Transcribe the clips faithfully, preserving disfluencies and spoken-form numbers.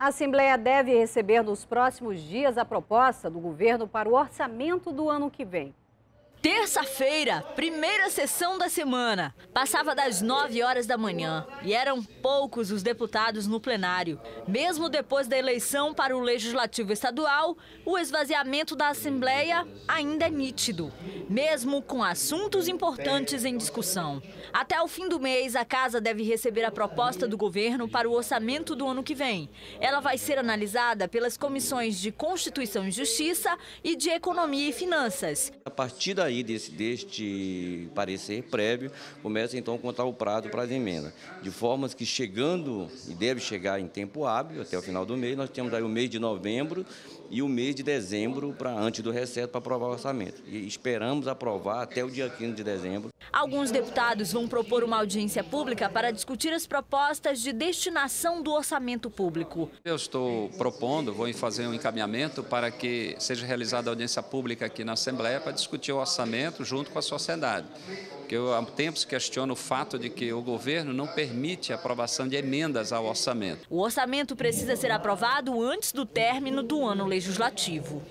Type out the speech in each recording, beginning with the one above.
A Assembleia deve receber nos próximos dias a proposta do governo para o orçamento do ano que vem. Terça-feira, primeira sessão da semana. Passava das nove horas da manhã e eram poucos os deputados no plenário. Mesmo depois da eleição para o Legislativo Estadual, o esvaziamento da Assembleia ainda é nítido, mesmo com assuntos importantes em discussão. Até o fim do mês, a Casa deve receber a proposta do governo para o orçamento do ano que vem. Ela vai ser analisada pelas comissões de Constituição e Justiça e de Economia e Finanças. A partir daí, Desse, deste parecer prévio, começa então a contar o prazo para as emendas, de forma que chegando, e deve chegar em tempo hábil, até o final do mês, nós temos aí o mês de novembro e o mês de dezembro, para antes do recesso, para aprovar o orçamento. E esperamos aprovar até o dia quinze de dezembro. Alguns deputados vão propor uma audiência pública para discutir as propostas de destinação do orçamento público. Eu estou propondo, vou fazer um encaminhamento para que seja realizada a audiência pública aqui na Assembleia para discutir o orçamento junto com a sociedade. Porque eu há tempos questiono o fato de que o governo não permite a aprovação de emendas ao orçamento. O orçamento precisa ser aprovado antes do término do ano legislativo.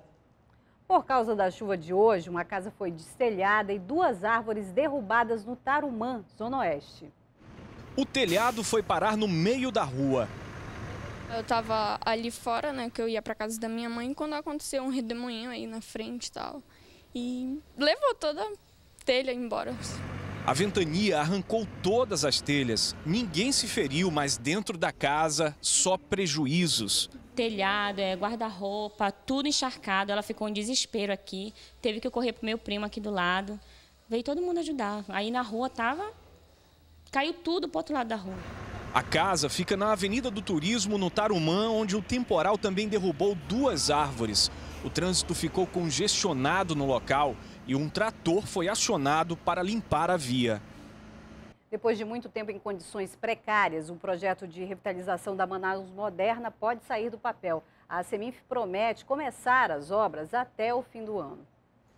Por causa da chuva de hoje, uma casa foi destelhada e duas árvores derrubadas no Tarumã, Zona Oeste. O telhado foi parar no meio da rua. Eu estava ali fora, né, que eu ia para casa da minha mãe, quando aconteceu um redemoinho aí na frente e tal. E levou toda a telha embora. A ventania arrancou todas as telhas. Ninguém se feriu, mas dentro da casa, só prejuízos. Telhado, é, guarda-roupa, tudo encharcado. Ela ficou em desespero aqui. Teve que correr pro meu primo aqui do lado. Veio todo mundo ajudar. Aí na rua tava... Caiu tudo pro outro lado da rua. A casa fica na Avenida do Turismo, no Tarumã, onde o temporal também derrubou duas árvores. O trânsito ficou congestionado no local e um trator foi acionado para limpar a via. Depois de muito tempo em condições precárias, o projeto de revitalização da Manaus Moderna pode sair do papel. A Seminf promete começar as obras até o fim do ano.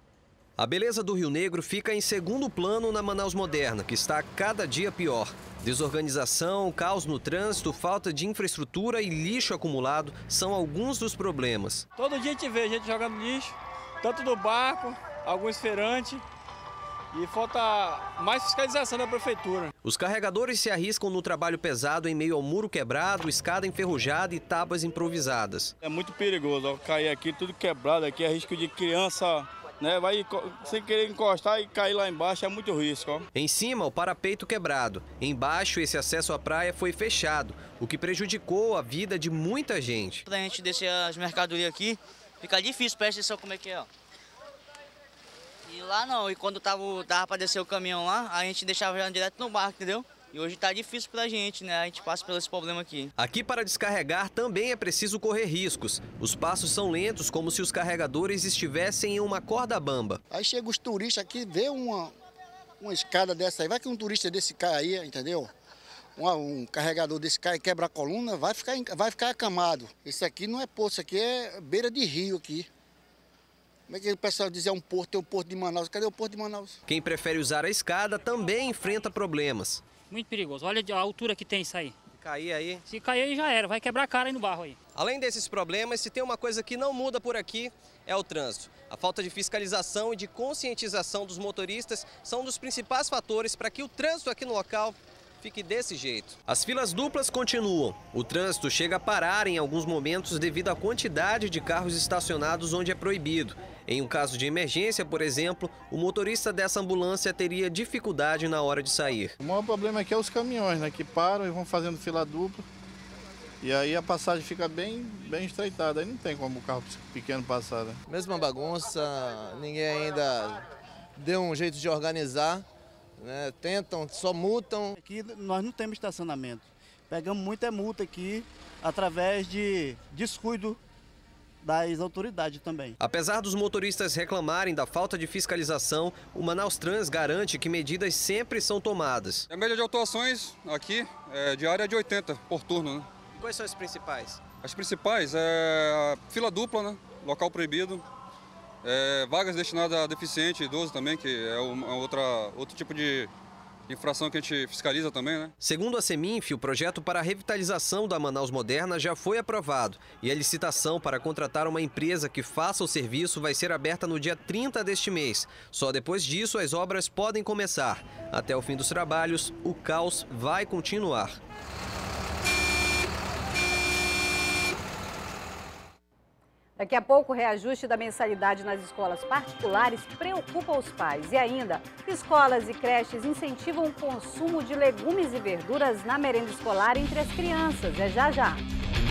A beleza do Rio Negro fica em segundo plano na Manaus Moderna, que está cada dia pior. Desorganização, caos no trânsito, falta de infraestrutura e lixo acumulado são alguns dos problemas. Todo dia a gente vê gente jogando lixo, tanto no barco, alguns feirantes, e falta mais fiscalização da prefeitura. Os carregadores se arriscam no trabalho pesado em meio ao muro quebrado, escada enferrujada e tábuas improvisadas. É muito perigoso, ó, cair aqui, tudo quebrado aqui, é risco de criança... Né, vai sem querer encostar e cair lá embaixo, é muito risco. Ó. Em cima, o parapeito quebrado. Embaixo, esse acesso à praia foi fechado, o que prejudicou a vida de muita gente. Pra gente descer as mercadorias aqui, fica difícil, presta atenção como é que é. Ó. E lá não, e quando tava, dava pra descer o caminhão lá, a gente deixava já direto no barco, entendeu? E hoje tá difícil pra gente, né? A gente passa por esse problema aqui. Aqui para descarregar também é preciso correr riscos. Os passos são lentos, como se os carregadores estivessem em uma corda bamba. Aí chega os turistas aqui, vê uma, uma escada dessa aí, vai que um turista desse cai aí, entendeu? Um, um carregador desse cai e quebra a coluna, vai ficar, vai ficar acamado. Isso aqui não é poço, isso aqui é beira de rio aqui. Como é que o pessoal diz é um porto, tem um porto de Manaus, cadê o porto de Manaus? Quem prefere usar a escada também enfrenta problemas. Muito perigoso. Olha a altura que tem isso aí. Se cair aí? Se cair aí já era, vai quebrar a cara aí no barro aí. Além desses problemas, se tem uma coisa que não muda por aqui, é o trânsito. A falta de fiscalização e de conscientização dos motoristas são um dos principais fatores para que o trânsito aqui no local fique desse jeito. As filas duplas continuam. O trânsito chega a parar em alguns momentos devido à quantidade de carros estacionados onde é proibido. Em um caso de emergência, por exemplo, o motorista dessa ambulância teria dificuldade na hora de sair. O maior problema aqui é os caminhões, né, que param e vão fazendo fila dupla. E aí a passagem fica bem, bem estreitada, aí não tem como o carro pequeno passar. Né? Mesma bagunça, ninguém ainda deu um jeito de organizar. Né, tentam, só multam. Aqui nós não temos estacionamento. Pegamos muita multa aqui através de descuido das autoridades também. Apesar dos motoristas reclamarem da falta de fiscalização, o Manaus Trans garante que medidas sempre são tomadas. A média de autuações aqui é diária de oitenta por turno. Né? Quais são as principais? As principais é a fila dupla, né? Local proibido. É, vagas destinadas a deficiente e idoso também, que é uma outra, outro tipo de, infração que a gente fiscaliza também, né? Segundo a Seminf, o projeto para a revitalização da Manaus Moderna já foi aprovado e a licitação para contratar uma empresa que faça o serviço vai ser aberta no dia trinta deste mês. Só depois disso as obras podem começar. Até o fim dos trabalhos, o caos vai continuar. Daqui a pouco, o reajuste da mensalidade nas escolas particulares preocupa os pais. E ainda, escolas e creches incentivam o consumo de legumes e verduras na merenda escolar entre as crianças. É já já.